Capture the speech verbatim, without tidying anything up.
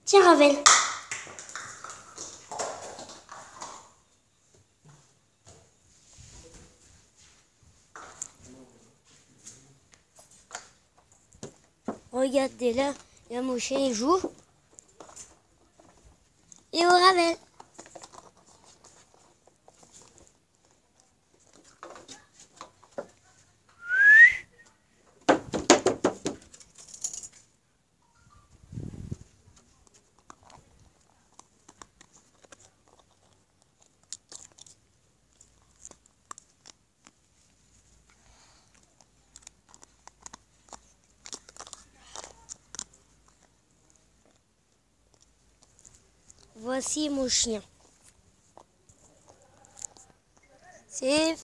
Tiens, Ravel. Regardez là, là mon chien il joue. Et au Ravel. Voici mon chien. C'est